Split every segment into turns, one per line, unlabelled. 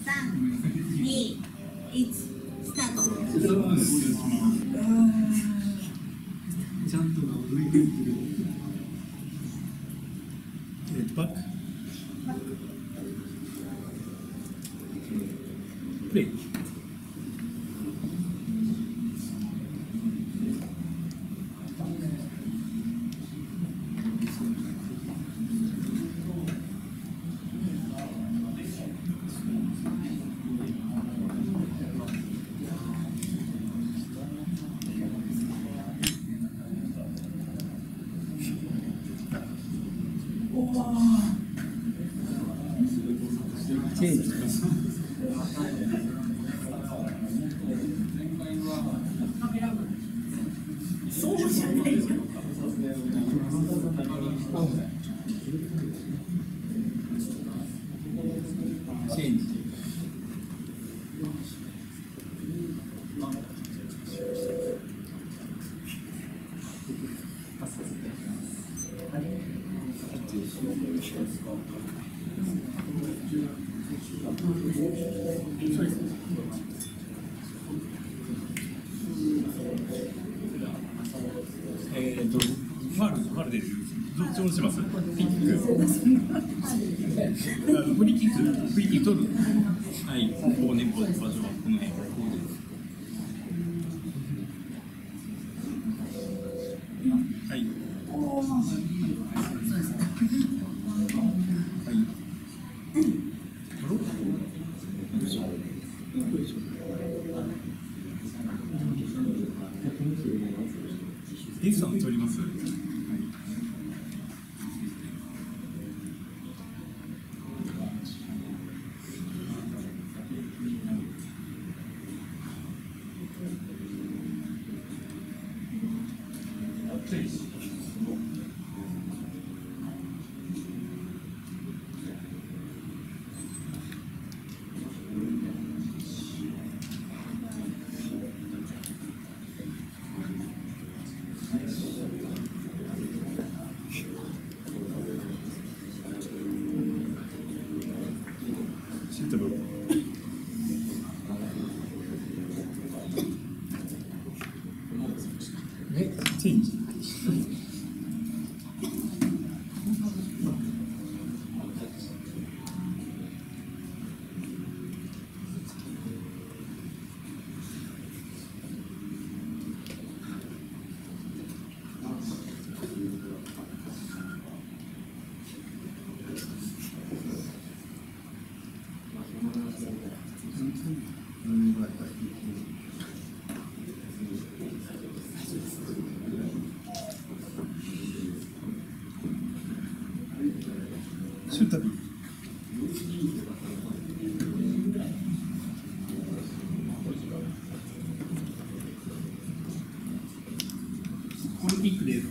3、2、1、スタート。
ちゃんと乗り切ってる。バック。プレイ。チェンジ。
そうじゃないよ。
チェンジ。ファウルでどっちをします？フリーキック。フリーキック取る。はい、ここね、場所はこの辺。はい。さん取ります。チェンジ。シュータブ。これキックです。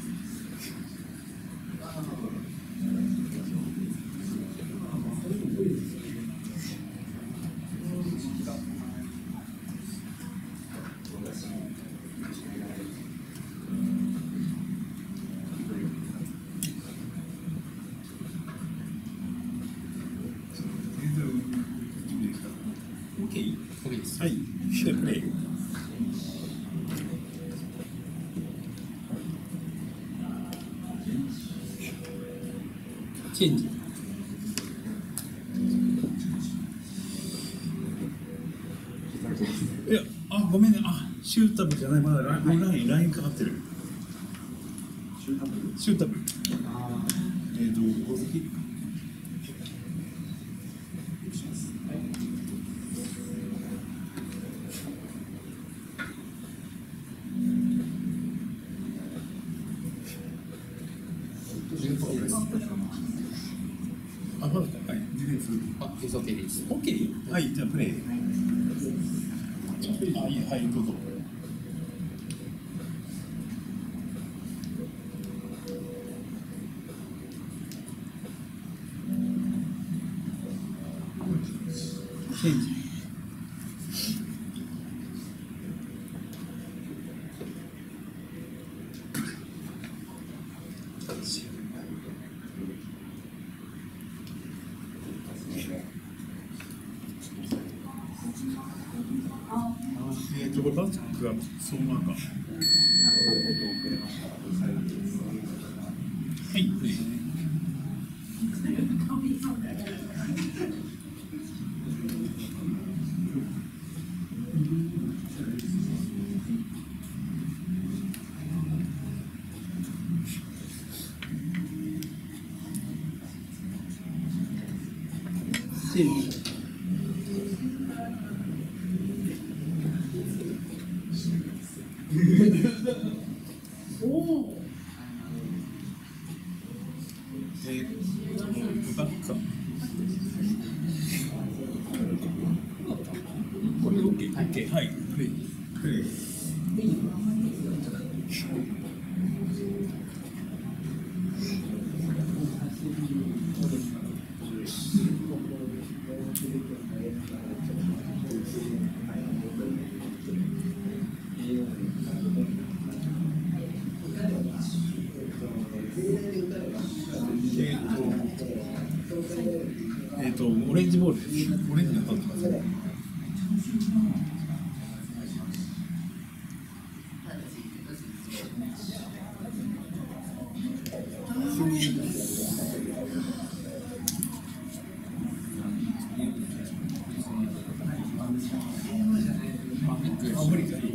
はい、でプレイ。チェンジ。いや、ごめんね、シュータブじゃない、まだラインかかってる。シュータブ。宝石。まだか。はい、ディフェンス。OK です。OK？ はい、じゃあプレイ。はい、どうぞ。チェンジ。 これバックがそのままか。はい、バックか。これ OK、OK、はい、プレイ。オレンジボールです。オレンジが取ってます。あ、無理かい。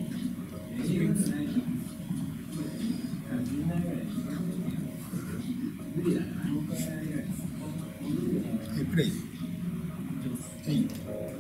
プレイ。はい。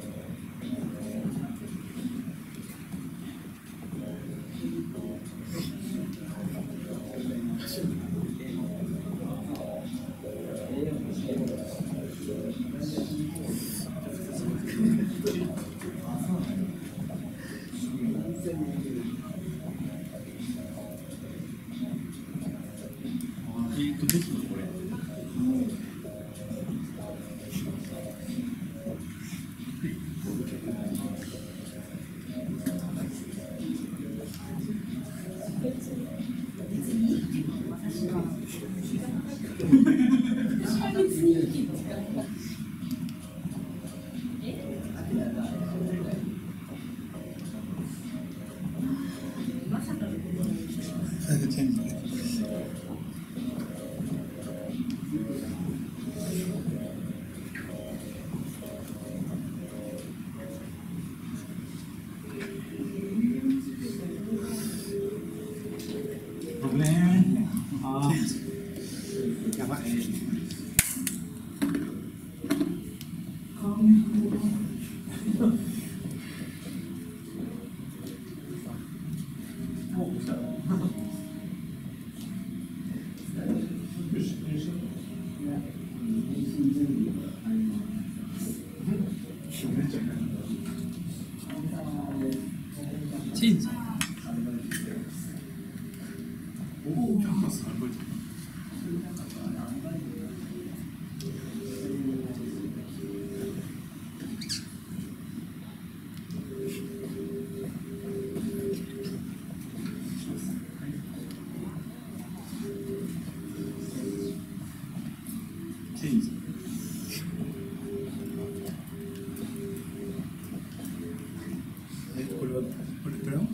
どうするのこれ。サイズチェンジ。ごめん。ああ。やばい。チェンジ。チェンジ。これはこれプラン？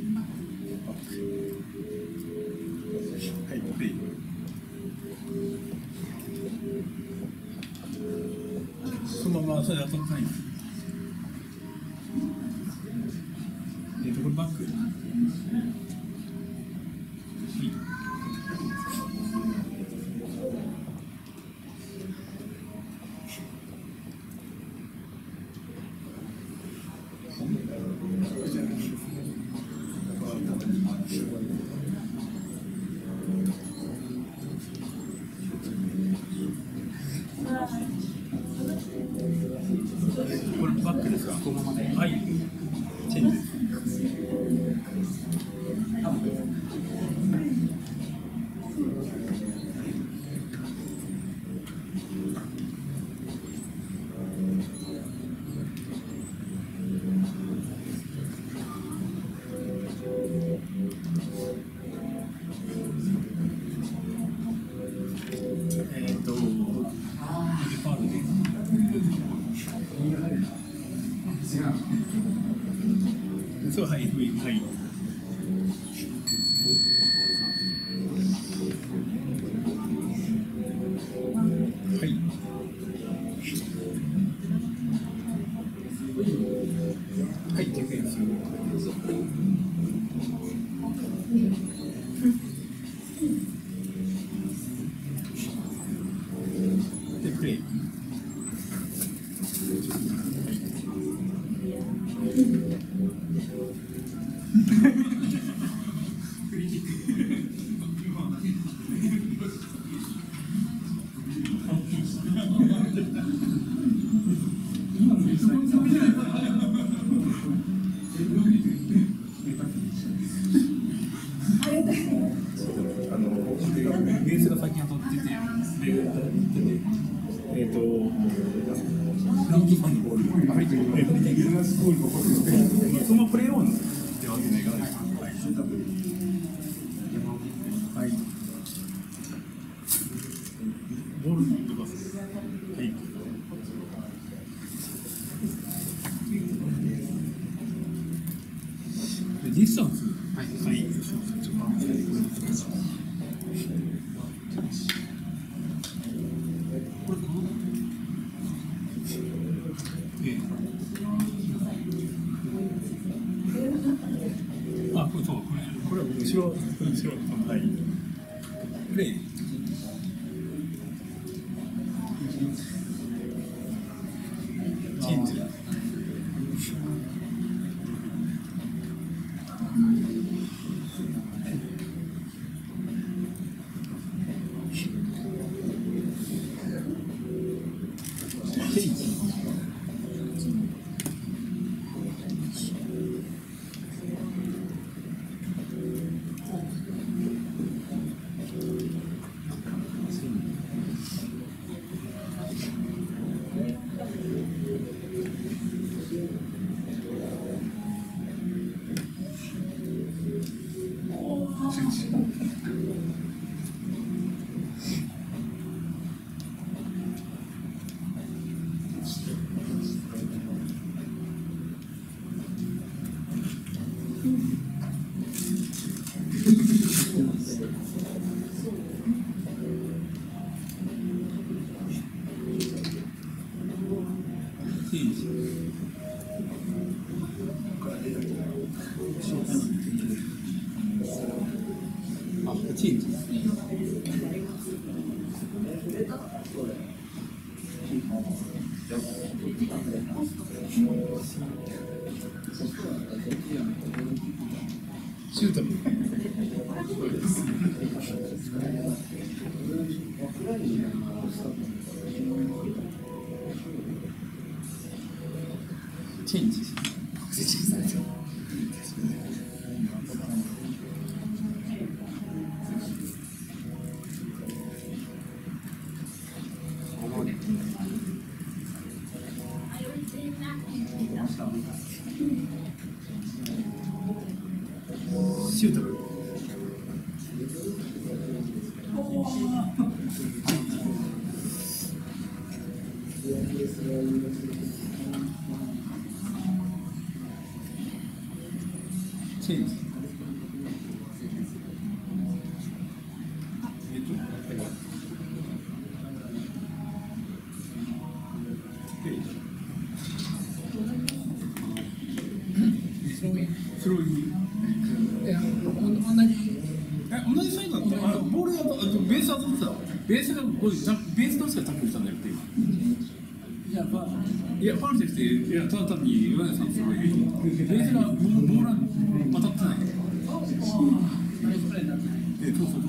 はい、プレイ。そのままそれ当たったんや。これバック。これバックですか？このままで。はい。チェンジ。 そう、はい、はい。はい。はい、ディフェンス。で、プレイ。ベースが最近当たってて、フリーキックのボール、フリーキックのボール、そのプレーオンってわけにはいかないですか。はい。ボールとか、はい。ディスタンス、はい。はい。これこのあ、これそう、これは後ろ、はい。プレイ。チェンジ。あ、チーズ。シュート。チェンジ。シュート。チェンジ。スローイン。同じサイドだった。ボールがベース当たってた。ベースがベース同士がタックルしたんだよって今。いやファウルじゃなくて、いやただ単に岩根さんすごいベースがボールが当たってない。そうそうそう。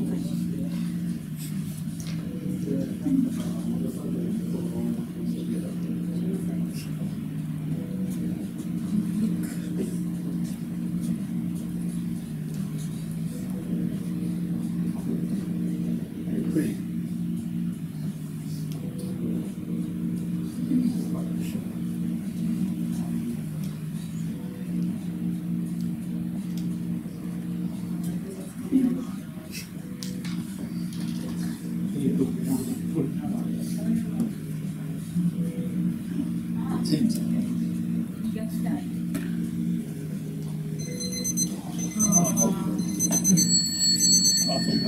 チェンジ。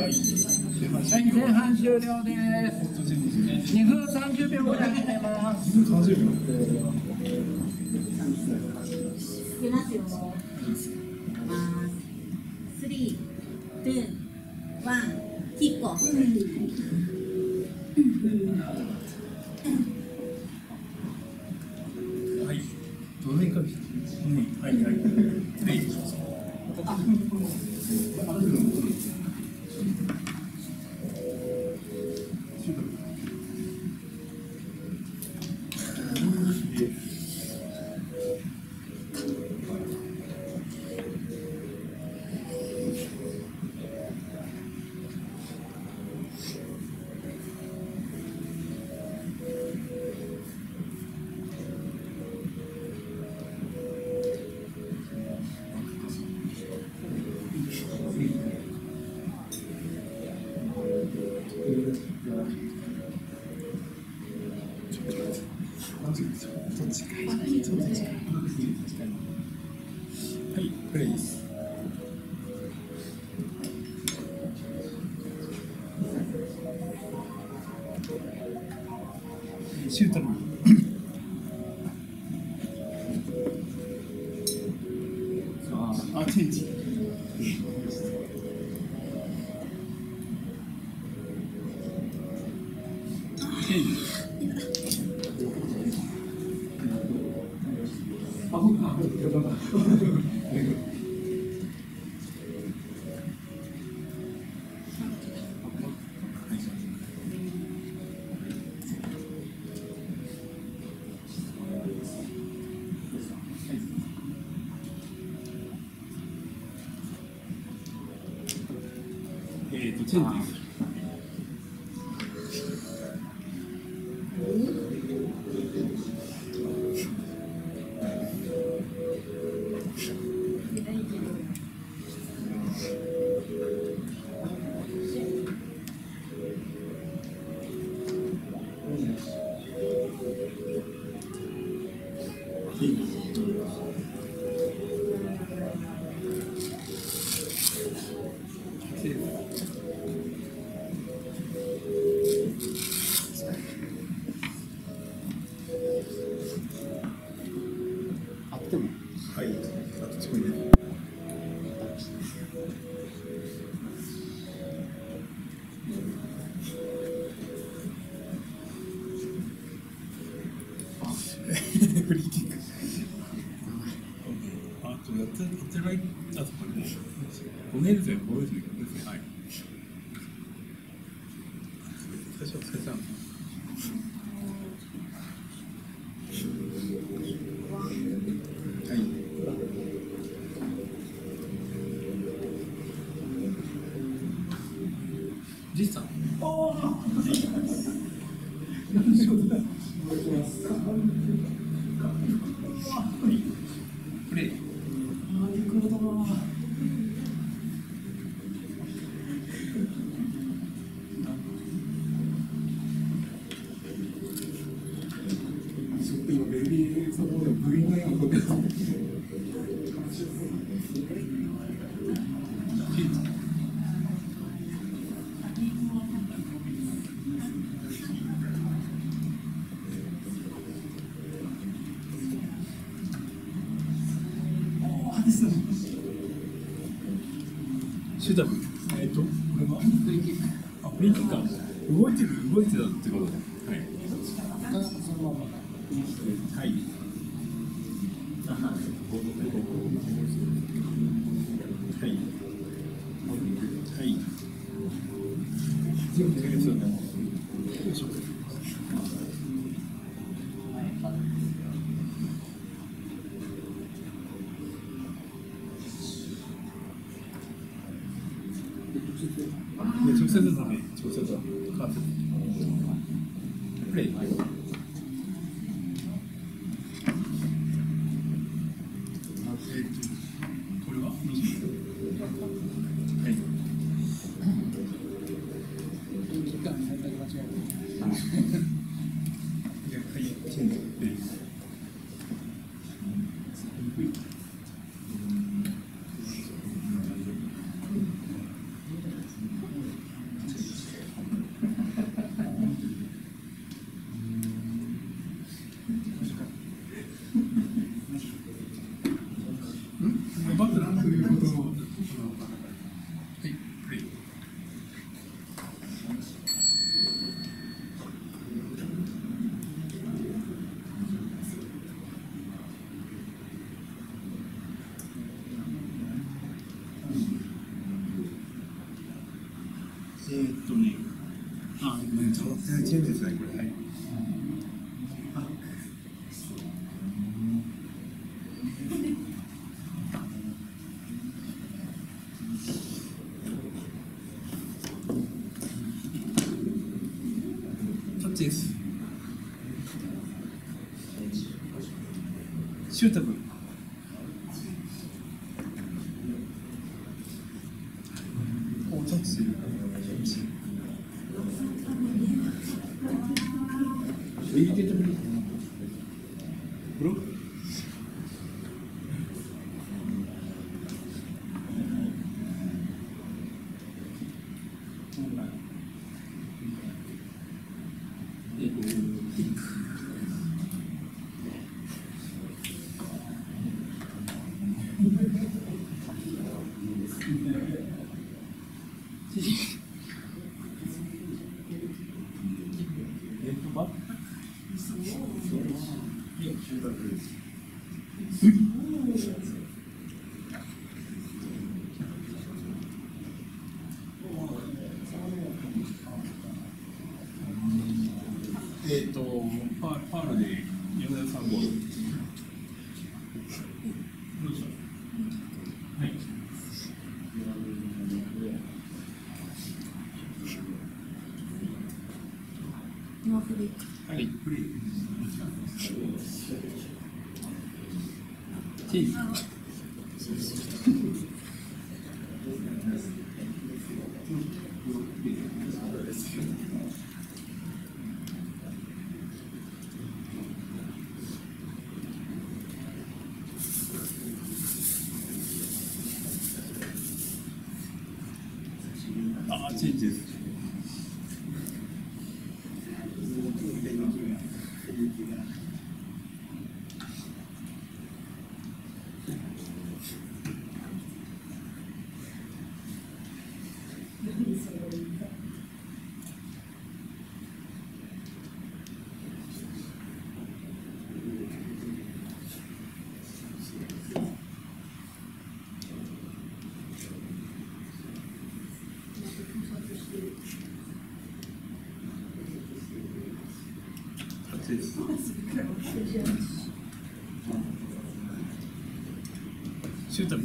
前半終了です。2分30秒ぐらい始めます。
いきますよ。3、2、1、キックオフ。
はい。どの辺から来た？はいはい。はい。はい、プレイです。シュートのチェンジ。チェンジ。はい、あとちょいね。フリーキック。あとやってない。あとこれね。5年生、5年生、はい。最初お疲れ様。はい。じいさん。プレイ。
今ベビーサポート部員のようなことです。
シュータブ。これはフリーキック。あ、フリーキックか。動いてたってことで。はい。
そのまま。
はい。はい。はい。直接だね。直接だ。カード。プレイ。これは？はい。
期間選択間違えた。
はい。チェンジ。プレイ。 バトルということを、はい、プレイ。ごめんなさい、チェンジですね、これ。はい。タッチです。シュータブル。お、タッチする。ブロック。ファウルで米田さんゴール。どうでしょう。はい。
ノーフリー。
はい、フリー。チーズ。ああ、チェンジです。シュート。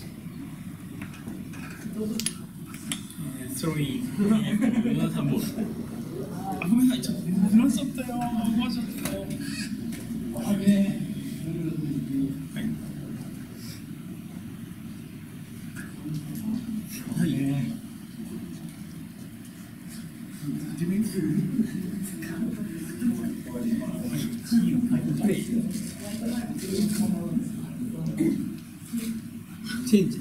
スローイン。米田さんボール。あ、ごめんなさい、ちょっとずらしちゃったよ。壊しちゃったよ。あべえ。はい。はい。ディフェンス。チェンジ。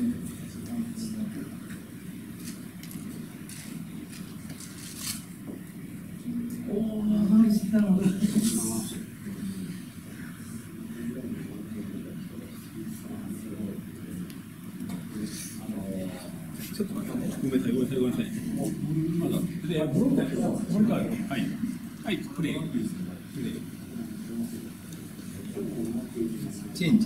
おお、ナイスだろう。ちょっと待って、ごめんなさい。まだ。で、ブロックだよ。ブロックある。はい。はい、プレイ。チェンジ。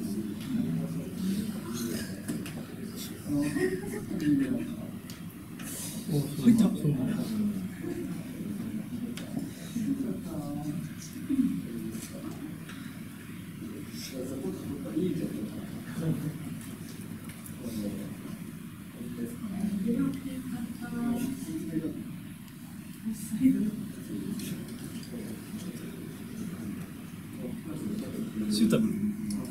お、入った。そう。シュータブル。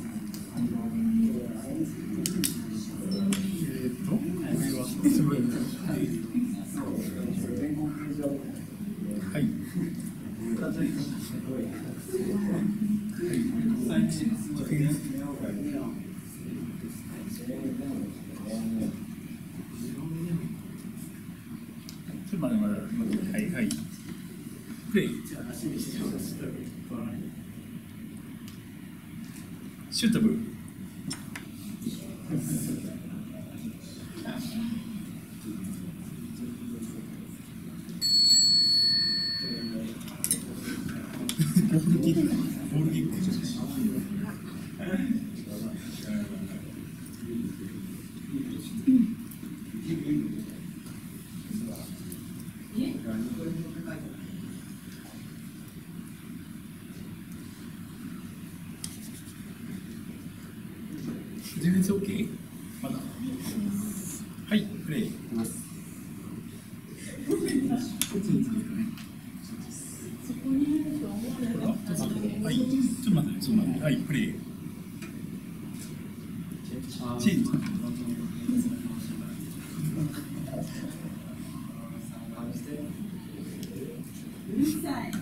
はい。まだまだ、はいはい。プレイ。 シュータブル。ボールキック。ボールキック。全然 OK？ まだ。はい、プレイ。はい、ちょっと待って、ちょっと待って、はい、プレイ。チェンジ。
うるさい。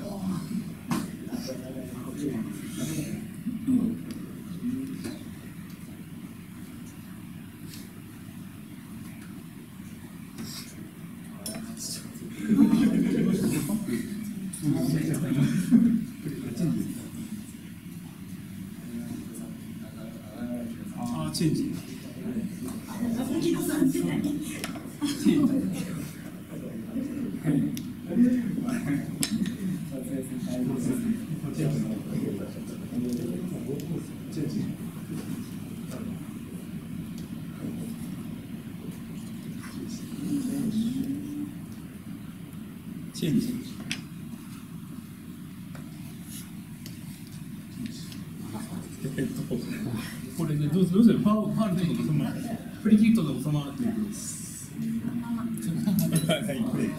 ああ、チェンジ。チェンジ。これね、どうするファウルとか収まる。フリーキックとか収まっていく。はい、プレイ。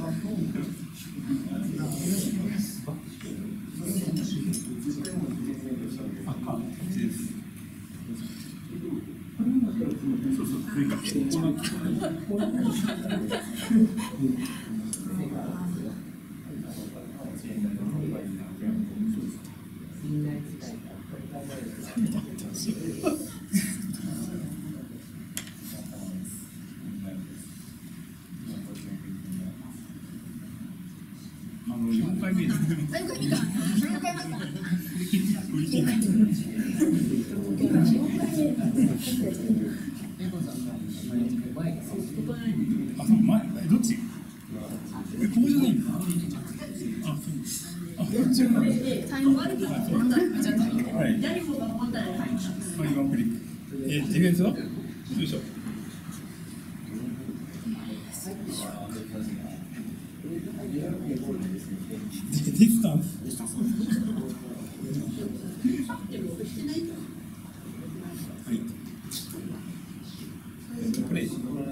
そうそう、上か。4回目です。
4回目か。4回目か。
売り切れない。あ、そう、前、どっち？ここじゃないんだ。あ、そう。あ、こっちが。
タイム悪くなったら、じゃあ、
はい。
左方が問題ない。
はい、ワンクリック。ディフェンスは？よいしょ。ディスタンス。はい。プレイ。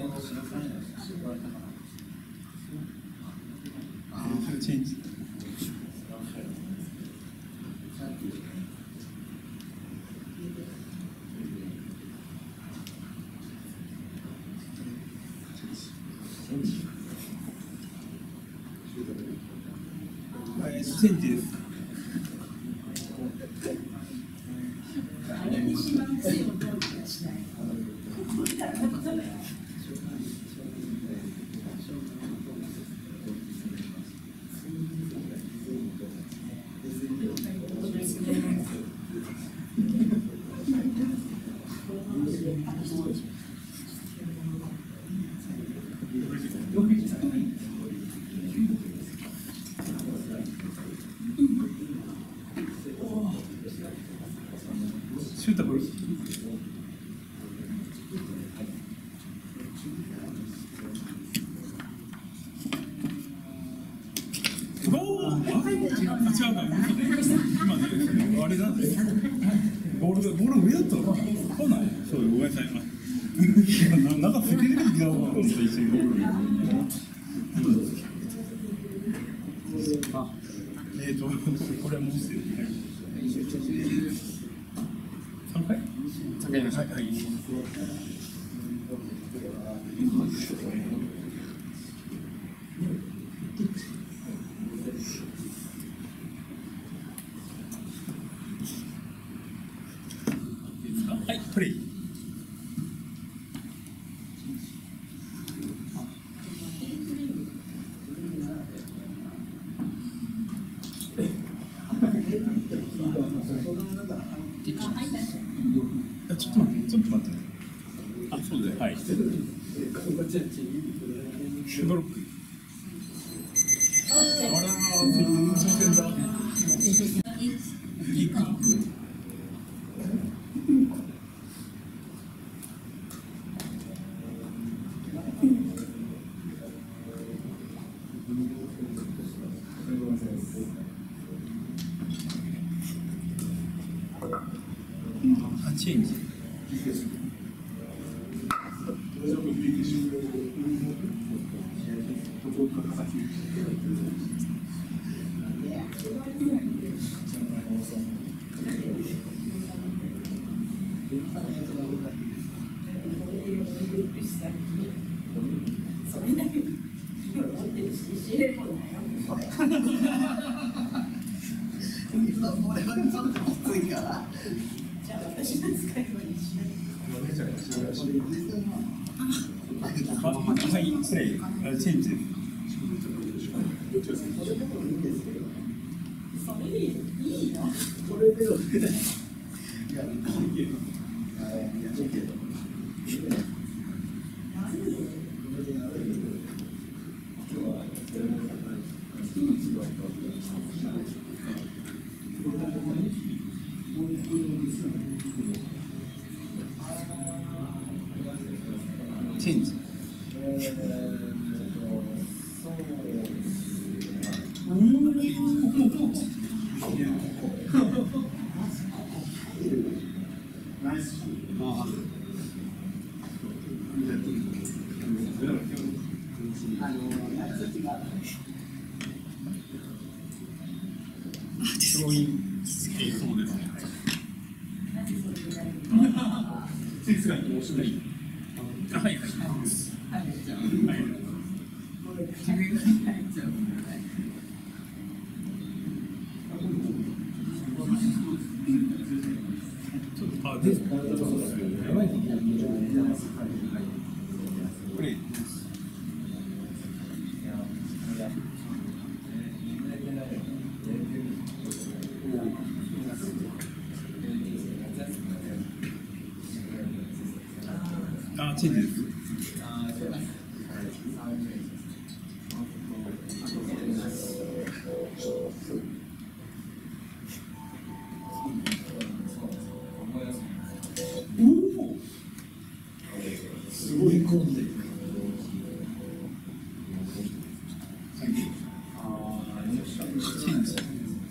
チェンジ。チェンジです。シュータブル。おお、あれ違うか、今ね、あれなんでボール上だったのか来ない。そうよ、ごめんなさい。なんかセキュリティ違うのと一緒にボールあ、これはもうしてる。3回？ 3回です。はい。はい、プレイ。
できます。
ちょっと待って、ちょっと待って。あ、そうです。はい。ブロック。あら、挑戦だ。いく。チェンジ。はい、失礼。チェンジ。チェンジ。スローイン。そうですね。センスが面白い。はいはい。あ、です。やばい。これ。あ、チェンジです。すごい混んでる。チェンジ。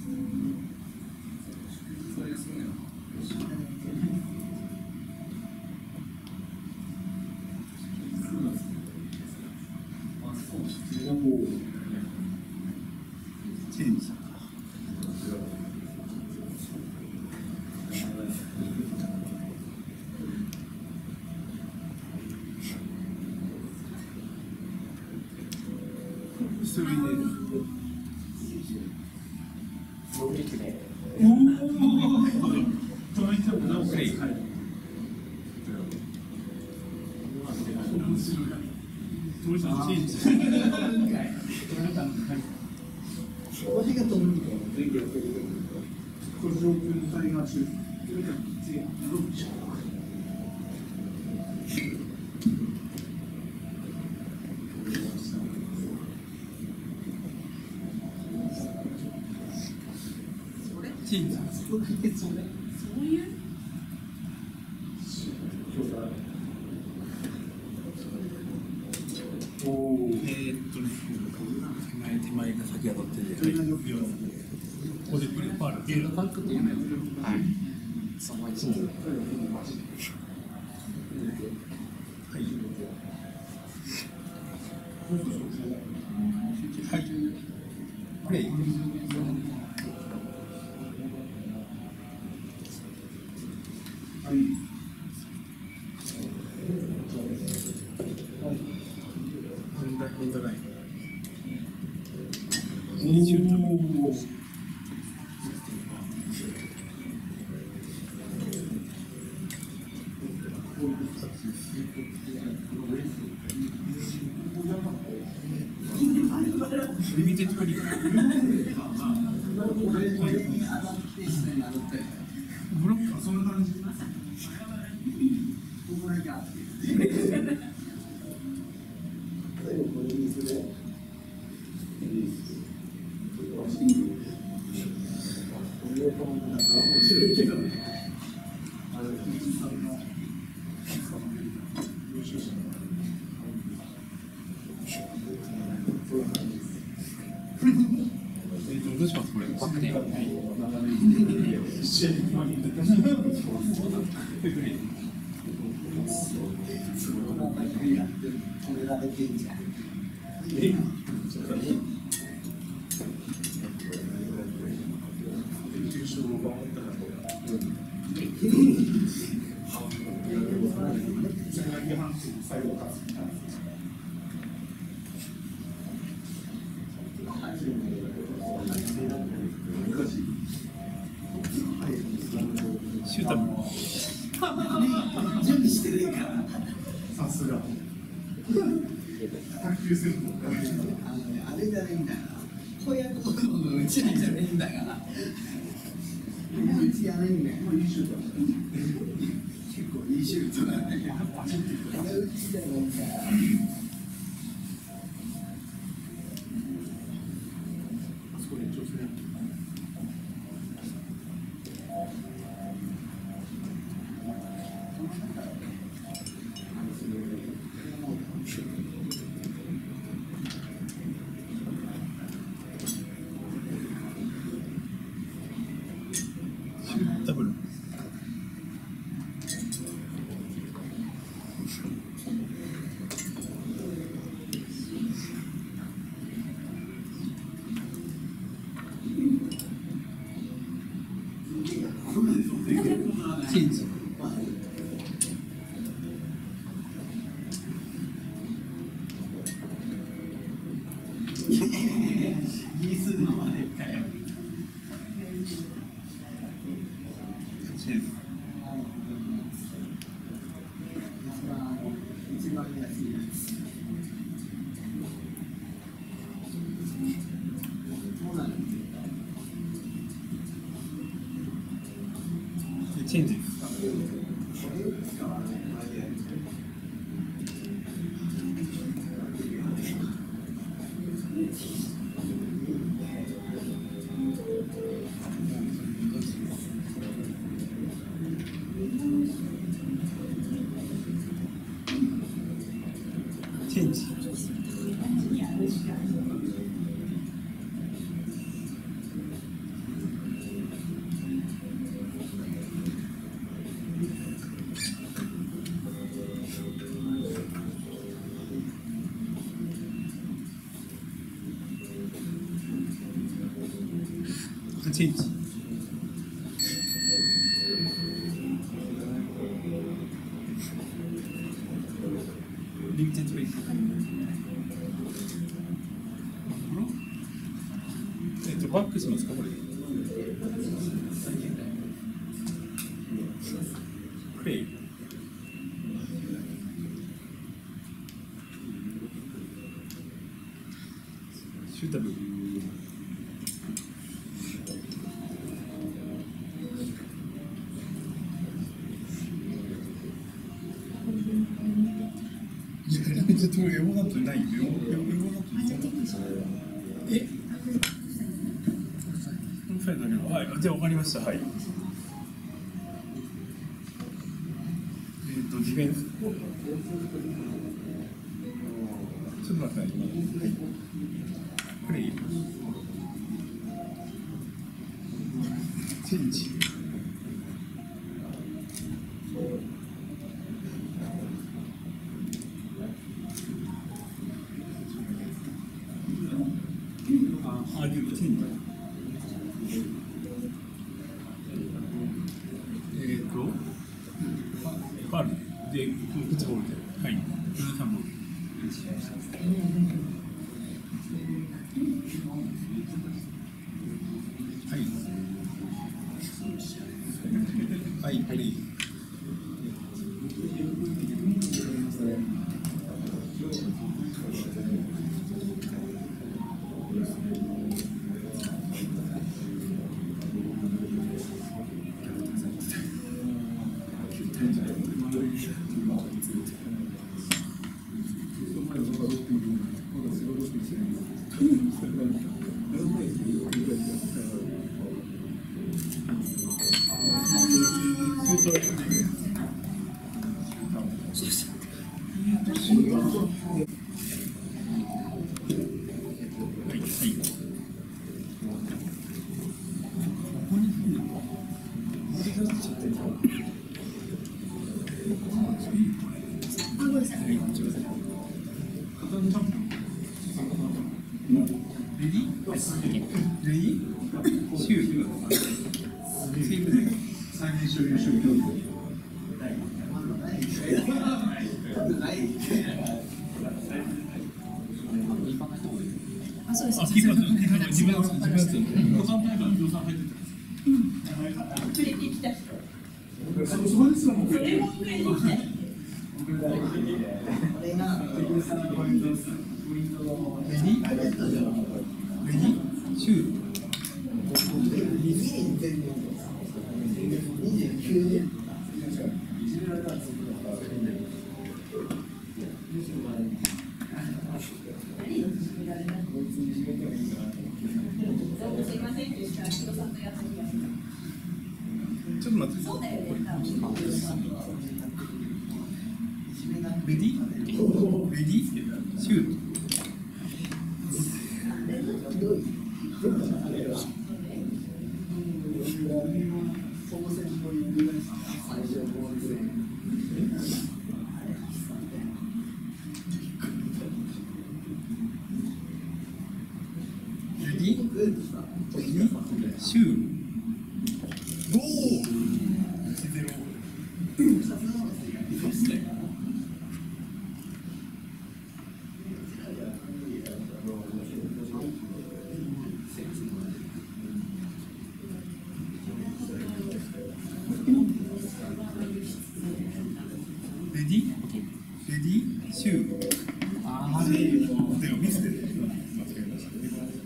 チェンジ。それで。そういう。手前が先当たってて、ここでプレーファール。ファンクっていうのは、はい。そう。はい。はい。プレイ。はい。問題ない。リミテッドクリック。ブロック。
んな感じ。
どうしますこれ？バクテン。シュータブ。
準備してるから。
さすが。卓球セット。
あれじゃないんだから。親子のうちなんじゃないんだから。うちやないんだよ。
いいシュート。
結構いいシュートだね。うちじゃないんだから。
ダブル。チェンジ。
ギスのまでかよ。
チェンジ。
一番安いやつ。そうなの。
チェンジ。チェンジ。チェンジ。リミテッドウェイト。バックしますかこれ。プレイ。シュータブル。
ちょっと英語だとないよ。英語だと。
え？はい、じゃあ分かりました。はい。ディフェンス。ちょっと待ってください。はい。プレイ。チェンジ。あ、リューチェンジ。ファウルで、ピッチボールで、はい、13ボール。はい。はい、プレイ。 ちょっと待って。レディシュート。シュー。レディシュー。でもミスで間違えました。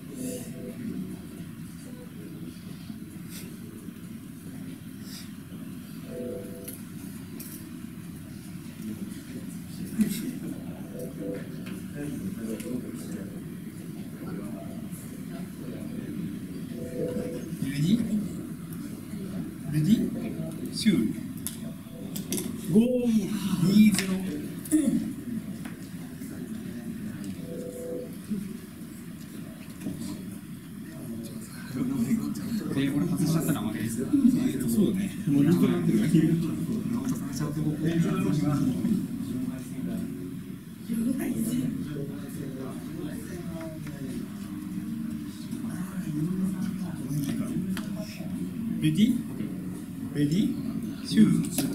レディシュー。5-2-0。
これ外しちゃったら負けです。
そうだね。もうリードなってるから。レディシュー。